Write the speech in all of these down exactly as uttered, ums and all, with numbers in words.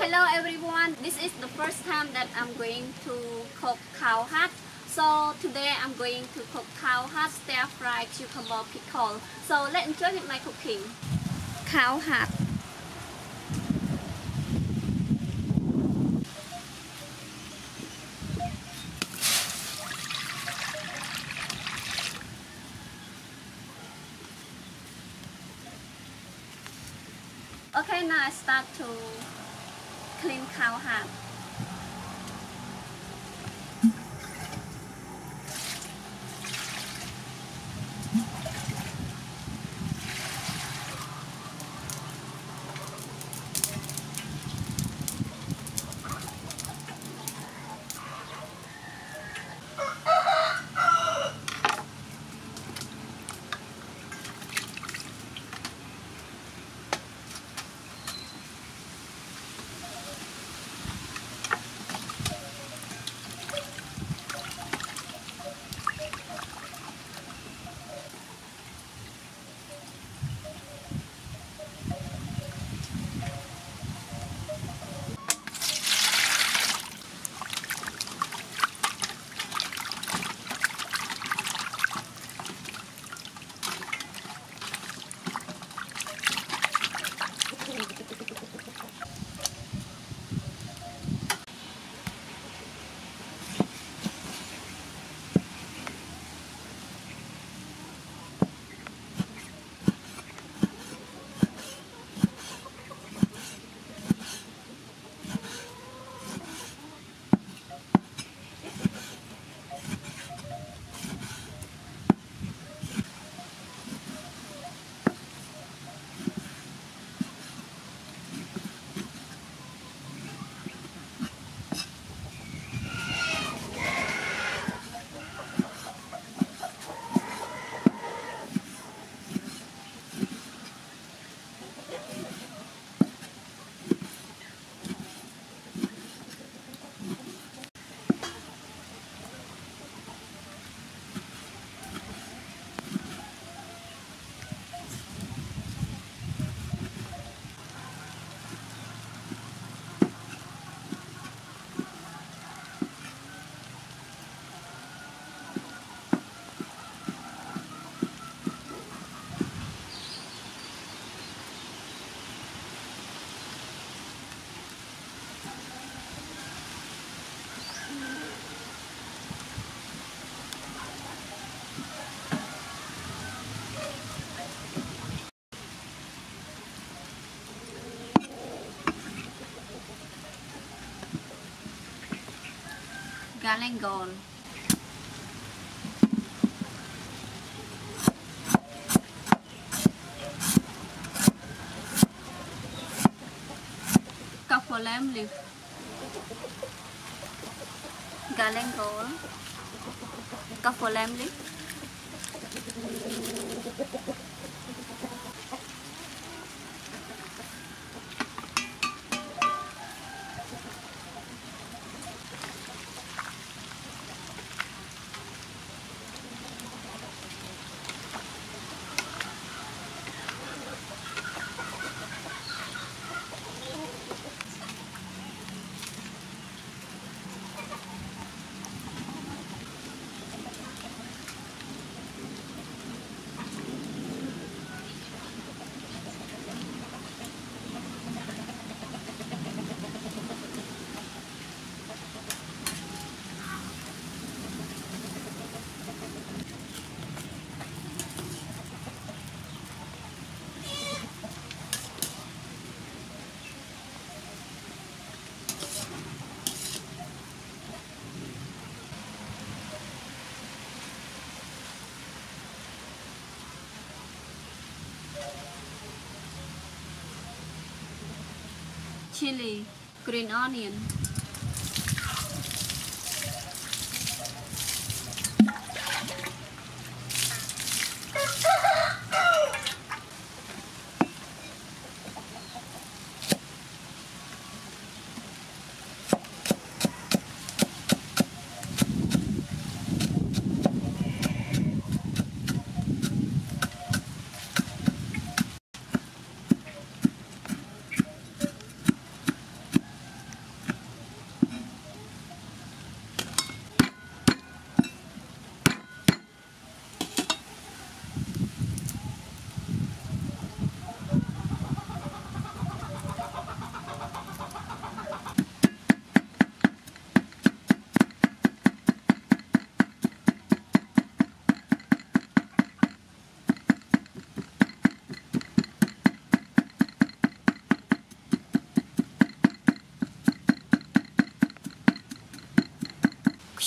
Hello everyone, this is the first time that I'm going to cook cow heart. So today I'm going to cook cow heart stir fry cucumber pickle. So let's enjoy with my cooking. Cow heart. Okay, now I start to clean cow heart. Garlic gold. Couple lamb leaf. Garlic gold. Couple lamb leaf. Chili, green onion.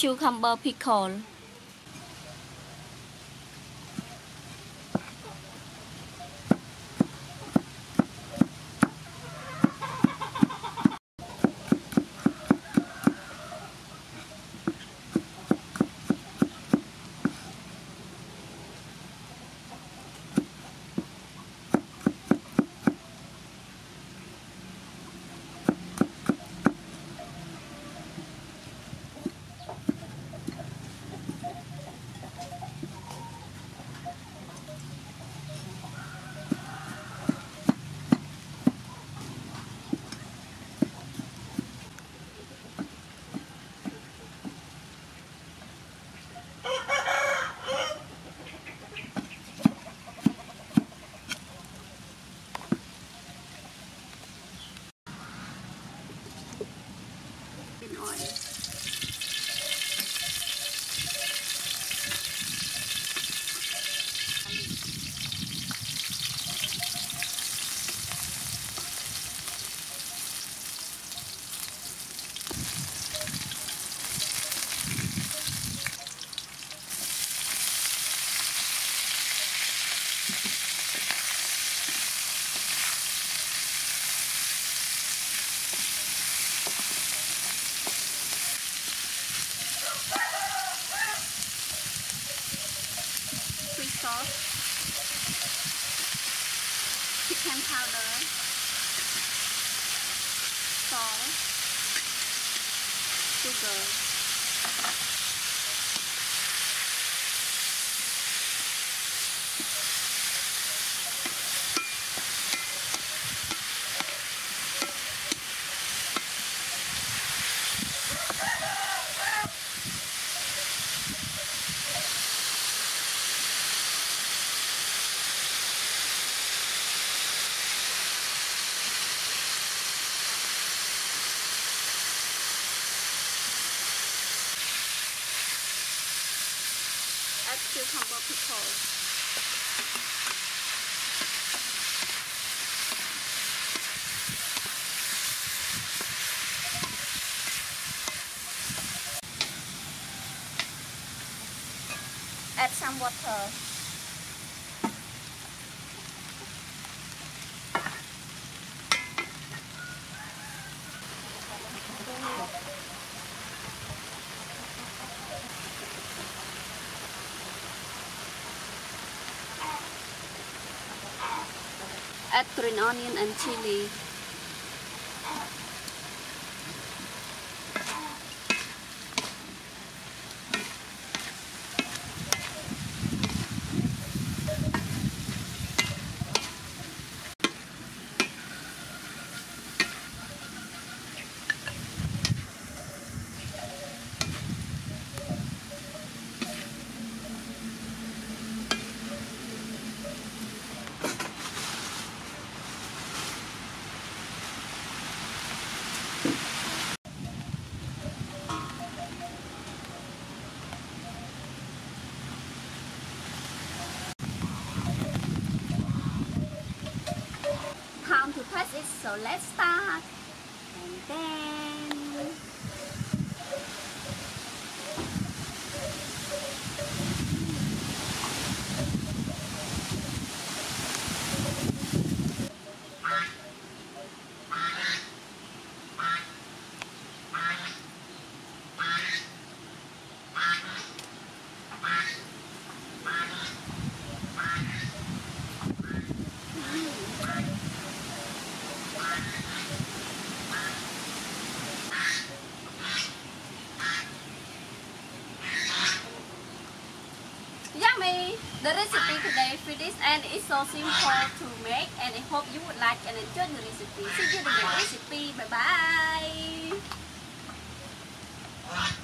cucumber pickle. In oil. Sauce, chicken powder, salt, sugar. Add cucumber pickle. Add some water. Add green onion and chili. Time to press it, so let's start. And then yummy! The recipe today finished and it's so simple to make, and I hope you would like and enjoy the recipe. See you in the next recipe. Bye bye!